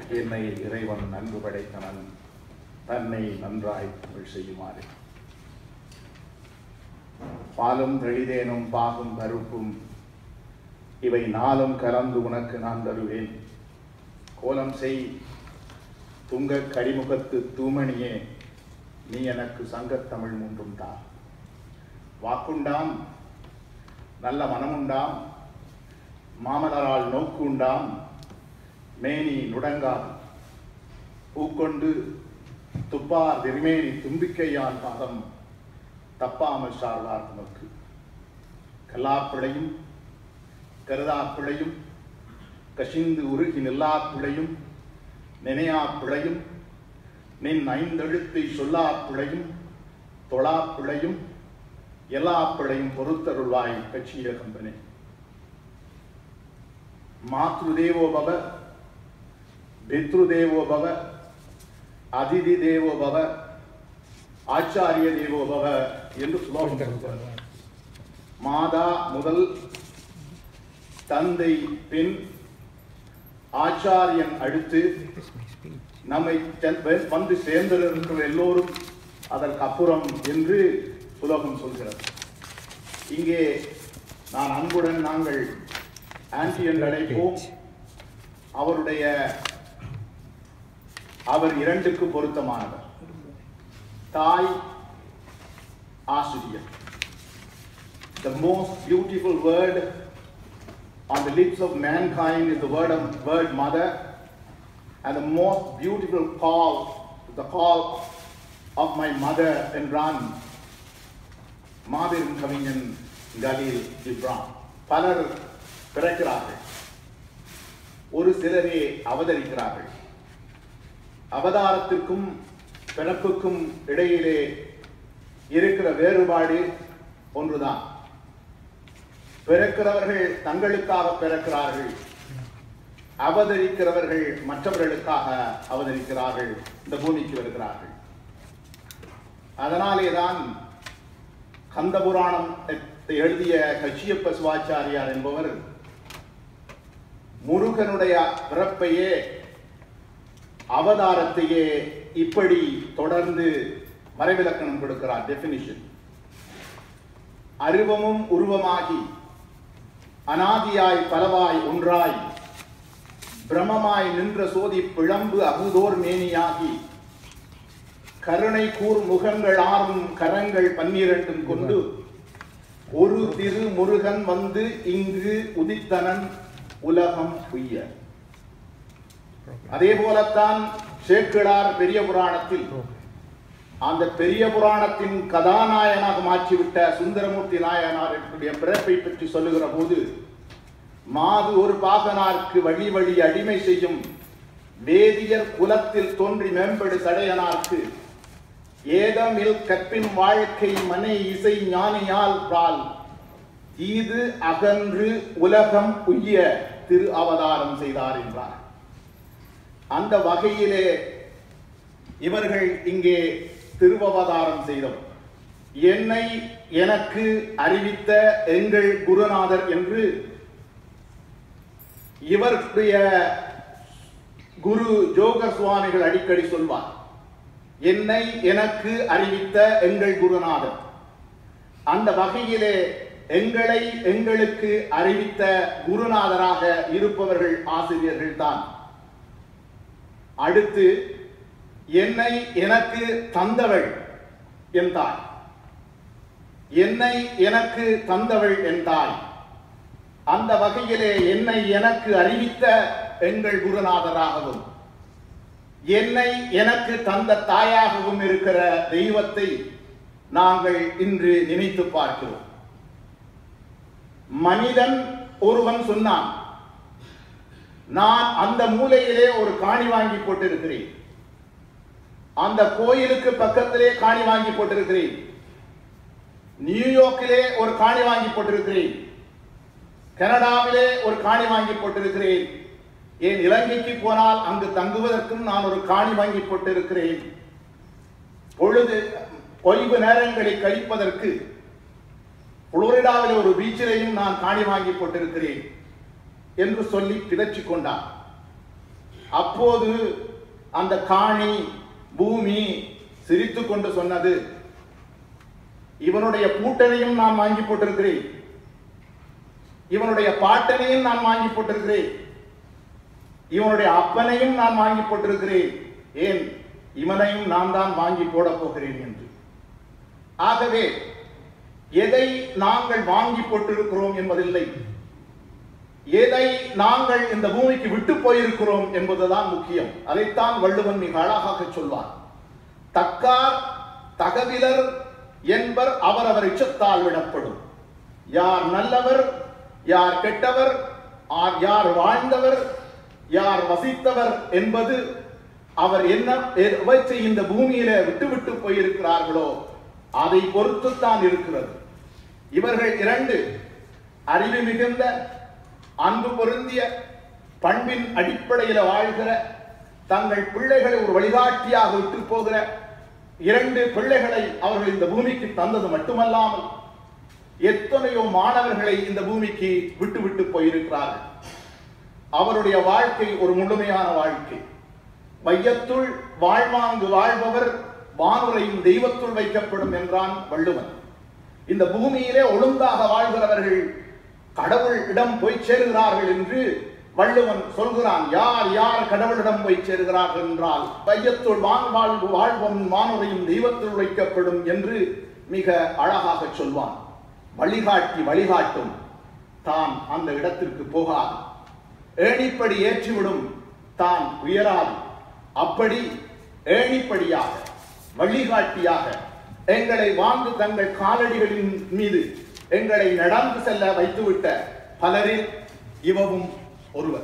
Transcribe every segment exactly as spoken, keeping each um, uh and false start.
என்னை இறைவன் நன்கு படைத்தனன் தன்னை நன்றாய் தமிழ் செய்யுமாறு. பாலும் தெளிதேனும் பாகும் பருப்பும் இவை நாளும் கலந்து உனக்கு நான் தருவேன். கோலம் செய் துங்க கரிமுகத்து தூமணியே, நீ எனக்கு சங்கத்தமிழ் மூன்றும் தா. வாக்குண்டாம் நல்ல மனமுண்டாம், மாமலரால் நோக்குண்டாம், மேனி நுடங்காது பூக்கொண்டு துப்பார் திருமேனி தும்பிக்கையான் பாதம் தப்பாமல் சார்வார் நமக்கு. கல்லாப்பிழையும் கருதாப்பிழையும் கசிந்து உருகி நில்லாப்பிழையும் நினையாப்பிழையும் நின் ஐந்தெழுத்தை சொல்லாப்பிழையும் தொழாப்பிழையும் எல்லாப்பிழையும் பொறுத்தருள்வாய் கட்சிய கம்பனே. மாத்ருதேவோ பவ, பித்ருதேவோ பவ, அதிதி தேவோ பவ, ஆச்சாரிய தேவோ பவ என்று சொல்லுவார். மாதா முதல் தந்தை பின் ஆச்சாரியன் அடுத்து நம்மை வந்து சேர்ந்திருக்கிற எல்லோரும் அதற்கு அப்புறம் என்று சுலோகம் சொல்கிறது. இங்கே நான் அன்புடன் நாங்கள் ஆன்டி என்று அழைப்போம். அவருடைய அவர் இரண்டுக்கு பொருத்தமானவர். தாய் ஆசிரியர். The most beautiful word on the lips of mankind is the word of word mother, and the most beautiful call is the call of my mother என்றான் மாபெரும் கவிஞன் கலீல் ஜிப்ரான். பலர் பிறக்கிறார்கள், ஒரு சிலரே அவதரிக்கிறார்கள். அவதாரத்திற்கும் பிறப்புக்கும் இடையிலே இருக்கிற வேறுபாடு ஒன்றுதான். பிறக்கிறவர்கள் தங்களுக்காக பிறக்கிறார்கள், அவதரிக்கிறவர்கள் மற்றவர்களுக்காக அவதரிக்கிறார்கள், இந்த பூமிக்கு வருகிறார்கள். அதனாலேதான் கந்த புராணம் எழுதிய கச்சியப்ப சிவாச்சாரியார் என்பவர் முருகனுடைய பிறப்பையே அவதாரத்தையே இப்படி தொடர்ந்து வரைவிலக்கணம் கொடுக்கிறார். டெபினிஷன்: அருவமும் உருவமாகி அனாதியாய் பலவாய் ஒன்றாய் பிரமமாய் நின்ற சோதி பிழம்பு அகுதோர் மேனியாகி கருணை கூர் முகங்கள் ஆறும் கரங்கள் பன்னிரண்டும் கொண்டு ஒரு திரு முருகன் வந்து இங்கு உதித்தனன் உலகம் உய்ய. அதே போலத்தான் சேக்கிழார் பெரிய புராணத்தில் அந்த பெரிய புராணத்தின் கதாநாயகனாக மாற்றிவிட்ட சுந்தரமூர்த்தி நாயனாருடைய பிறப்பை பற்றி சொல்லுகிற போது, மாது ஒரு பாகனார்க்கு வழி வழி அடிமை செய்யும் வேதியர் குலத்தில் தோன்றி மேம்படு சடையனார்க்கு ஏதமில் கற்பின் வாழ்க்கை மனை இசை ஞானியால் பால் இது அகன்று உலகம் உய்ய திரு அவதாரம் செய்தார் என்றார். அந்த வகையிலே இவர்கள் இங்கே திருவவதாரம் செய்தோம். என்னை எனக்கு அறிவித்த எங்கள் குருநாதர் என்று இவருடைய குரு ஜோகர் சுவாமிகள் அடிக்கடி சொல்வார். என்னை எனக்கு அறிவித்த எங்கள் குருநாதர். அந்த வகையிலே எங்களை எங்களுக்கு அறிவித்த குருநாதராக இருப்பவர்கள் ஆசிரியர்கள் தான். அடுத்து என்னை எனக்கு தந்தவள் என் தாய். என்னை எனக்கு தந்தவள் என் தாய். அந்த வகையிலே என்னை எனக்கு அறிவித்த எங்கள் குருநாதராகவும் என்னை எனக்கு தந்த தாயாகவும் இருக்கிற தெய்வத்தை நாங்கள் இன்று நினைத்து பார்க்கிறோம். மனிதன் ஒருவன் சொன்னான், நான் அந்த மூலையிலே ஒரு காணி வாங்கி போட்டிருக்கிறேன், அந்த கோயிலுக்கு பக்கத்திலே காணி வாங்கி போட்டிருக்கிறேன், நியூயார்க்கிலே ஒரு காணி வாங்கி போட்டிருக்கிறேன், கனடாவிலே ஒரு காணி வாங்கி போட்டிருக்கிறேன், ஏன் இலங்கைக்கு போனால் அங்கு தங்குவதற்கும் நான் ஒரு காணி வாங்கி போட்டிருக்கிறேன், பொழுது ஓய்வு நேரங்களை கழிப்பதற்கு புளோரிடாவில் ஒரு பீச்சிலையும் நான் காணி வாங்கி போட்டிருக்கிறேன் என்று சொல்லி பிதற்றிக் கொண்டார். அப்போது அந்த காணி பூமி சிரித்து கொண்டு சொன்னது, இவனுடைய பூட்டனையும் நான் வாங்கி போட்டிருக்கிறேன், இவனுடைய பாட்டனையும் நான் வாங்கி போட்டிருக்கிறேன், இவனுடைய அப்பனையும் நான் வாங்கி போட்டிருக்கிறேன், ஏன் இவனையும் நான் தான் வாங்கி போட போகிறேன் என்று. ஆகவே எதை நாங்கள் வாங்கி போட்டிருக்கிறோம் என்பதில்லை, எதை நாங்கள் இந்த பூமிக்கு விட்டு போயிருக்கிறோம் என்பதுதான் முக்கியம். அதைத்தான் வள்ளுவன் மிக அழகாக சொல்வார். தக்கார் தகவிலர் என்பர் அவரவர் இச்சத்தால் விடப்படும். யார் நல்லவர், யார் கெட்டவர், யார் வாழ்ந்தவர், யார் வசித்தவர் என்பது அவர் என்ன எவற்றை இந்த பூமியில விட்டுவிட்டு போயிருக்கிறார்களோ அதை பொறுத்துத்தான் இருக்கிறது. இவர்கள் இரண்டு அறிவு மிகுந்த அன்பு பொருந்திய பண்பின் அடிப்படையில் வாழ்கிற, தங்கள் பிள்ளைகளை ஒரு வழிகாட்டியாக விட்டு போகிற இரண்டு பிள்ளைகளை அவர்கள் இந்த பூமிக்கு தந்தது மட்டுமல்லாமல் எத்தனையோ மாணவர்களை இந்த பூமிக்கு விட்டு விட்டு போயிருக்கிறார்கள். அவருடைய வாழ்க்கை ஒரு முழுமையான வாழ்க்கை. வையத்துள் வாழ்வாங்கு வாழ்பவர் வானுரையும் தெய்வத்துள் வைக்கப்படும் என்றான் வள்ளுவன். இந்த பூமியிலே ஒழுங்காக வாழ்கிறவர்கள் கடவுள் இடம் போய் சேருகிறார்கள் என்று வள்ளுவன் சொல்கிறான். யார் யார் கடவுளிடம் போய் சேருகிறார்கள் என்றால் வையத்துள் வான் வாழ்வு வாழ்வன் வானுரையும் தெய்வத்துள் வைக்கப்படும் என்று மிக அழகாக சொல்வான். வழிகாட்டி வழிகாட்டும், தான் அந்த இடத்திற்கு போகாது. ஏணிப்படி ஏற்றிவிடும், தான் உயராது. அப்படி ஏணிப்படியாக வழிகாட்டியாக எங்களை வாழ்ந்து தங்கள் காலடிகளின் மீது எங்களை நடந்து செல்ல வைத்துவிட்ட பலரில் இவவும் ஒருவர்.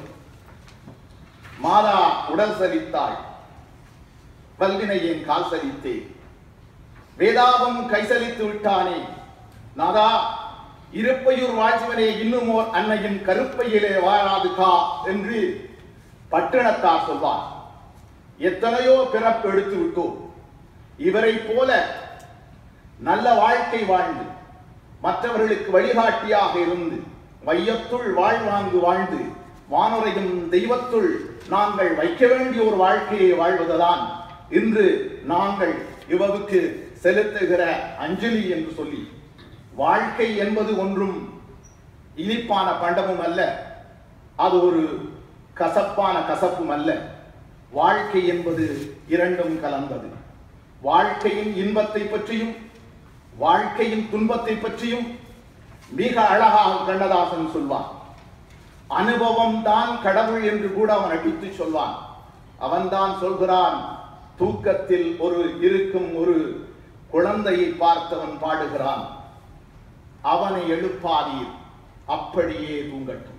மாதா உடல் சலித்தாள், வல்வினை என் கால் சலித்தே, வேதாவும் கைசலித்து விட்டானே, நாதா இருப்பையூர் வாழ்ச்சிவனே இன்னும் ஓர் அன்னையின் கருப்பையிலே வாழாது கா என்று பட்டினத்தார் சொல்வார். எத்தனையோ பிறப்பு எடுத்து விட்டோம். இவரை போல நல்ல வாழ்க்கை வாழ்ந்து மற்றவர்களுக்கு வழிகாட்டியாக இருந்து வையத்துள் வாழ்வாங்கு வாழ்ந்து வானுரையும் தெய்வத்துள் நாங்கள் வைக்க வேண்டிய ஒரு வாழ்க்கையை வாழ்வதுதான் இன்று நாங்கள் இவருக்கு செலுத்துகிற அஞ்சலி என்று சொல்லி, வாழ்க்கை என்பது ஒன்றும் இனிப்பான பண்டமும் அல்ல, அது ஒரு கசப்பான கசப்பும் அல்ல. வாழ்க்கை என்பது இரண்டும் கலந்தது. வாழ்க்கையின் இன்பத்தை பற்றியும் வாழ்க்கையின் துன்பத்தை பற்றியும் மிக அழகாக கண்ணதாசன் சொல்வான். அனுபவம் தான் கடவுள் என்று கூட அவன் அடித்து சொல்வான். அவன்தான் சொல்கிறான், தூக்கத்தில் ஒரு இருக்கும் ஒரு குழந்தையை பார்த்தவன் பாடுகிறான், அவனை எழுப்பாதீர் அப்படியே தூங்கட்டும்,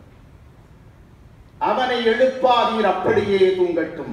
அவனை எழுப்பாதீர் அப்படியே தூங்கட்டும்,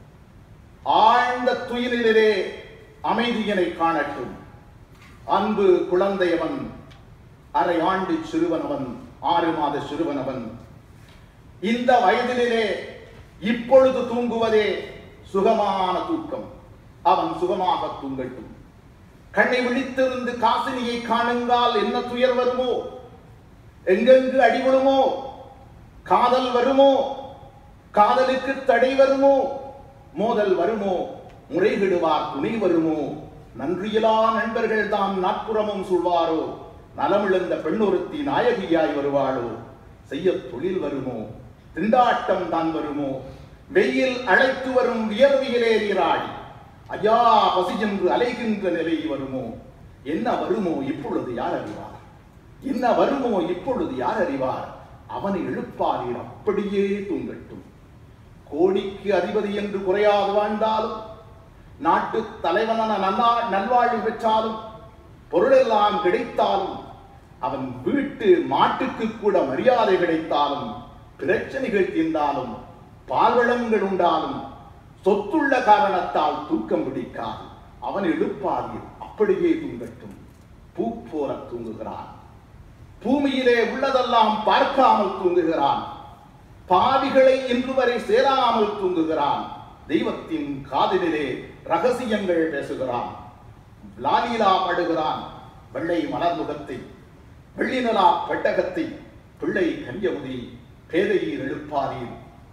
ஆழ்ந்த துயிலிலே அமைதியினை காணட்டும், அன்பு குழந்தையவன், அரை ஆண்டு சிறுவனவன், ஆறு மாத சிறுவனவன், இந்த வயதிலே இப்பொழுது தூங்குவதே சுகமான தூக்கம், அவன் சுகமாக தூங்கட்டும். கண்ணை விழித்திருந்து காசினியை காணுங்கால் என்ன துயர் வருமோ, எங்கெங்கு அடிபடுமோ, காதல் வருமோ, காதலுக்கு தடை வருமோ, மோதல் வருமோ, முறைகிடுவார் துணை வருமோ, நன்றியிலா நண்பர்கள் தாம் நாட்புறமும் சொல்வாரோ, நலமிழந்த பெண்ணொருத்தி நாயகியாய் வருவாளோ, செய்ய தொழில் வருமோ, திண்டாட்டம் தான் வருமோ, வெயில் அழைத்து வரும் வியர்வியிலே நீராடி ஐயா பசி என்று அலைகின்ற நிலை வருமோ, என்ன வருமோ இப்பொழுது யார் அறிவார், என்ன வருமோ இப்பொழுது யார் அறிவார், அவனை எழுப்பாதீர் அப்படியே தூங்கட்டும். கோடிக்கு அதிபதி என்று குறையாது வாழ்ந்தாலும், நாட்டு தலைவனான நல்வாழ்வு பெற்றாலும், பொருளெல்லாம் கிடைத்தாலும், அவன் வீட்டு மாட்டுக்கு கூட மரியாதை கிடைத்தாலும், பிரச்சனைகள் தீர்ந்தாலும், பால்வளங்கள் உண்டாலும், சொத்துள்ள காரணத்தால் தூக்கம் பிடிக்காது. அவன் எழுப்பாதீர் அப்படியே தூங்கட்டும். பூ போல தூங்குகிறான், பூமியிலே உள்ளதெல்லாம் பார்க்காமல் தூங்குகிறான், பாவிகளை இன்று வரை சேராமல் தூங்குகிறான், தெய்வத்தின் காதிலே ரகசியங்கள் பேசுகிறான், லாலீலா படுகிறான், வெள்ளை மலர்முகத்தை, வெள்ளினலா பெட்டகத்தை, பிள்ளை கன்யமுதி, பேதையீர் எழுப்பாதீர்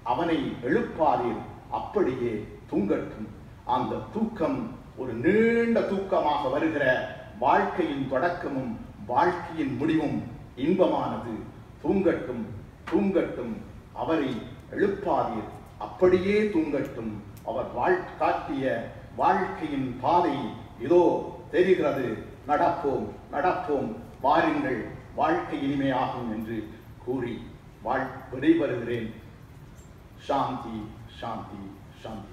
அவனை எழுப்பாதீர், அப்படியே தூங்கட்டும். அந்த தூக்கம் ஒரு நீண்ட தூக்கமாக வருகிற வாழ்க்கையின் தொடக்கமும் வாழ்க்கையின் முடிவும் இன்பமானது. தூங்கட்டும், தூங்கட்டும், அவரை எழுப்பாதீர், அப்படியே தூங்கட்டும். அவர் வாழ் காட்டிய வாழ்க்கையின் பாதை இதோ தெரிகிறது. நடப்போம், நடப்போம், வாருங்கள், வாழ்க்கை இனிமையாகும் என்று கூறி வாழ் விடைபெறுகிறேன். சாந்தி, சாந்தி, சாந்தி.